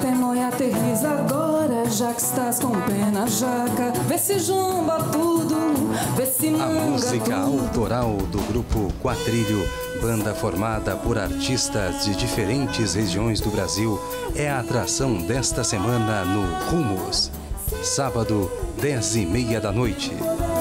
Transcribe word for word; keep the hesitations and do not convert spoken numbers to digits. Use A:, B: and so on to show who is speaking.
A: Atenóia, aterriza agora, já que estás com pena, jaca. Vê se jumba tudo, vê se manga tudo.
B: A música autoral do grupo Quatrilho, banda formada por artistas de diferentes regiões do Brasil, é a atração desta semana no Rumos. Sábado, dez e meia da noite.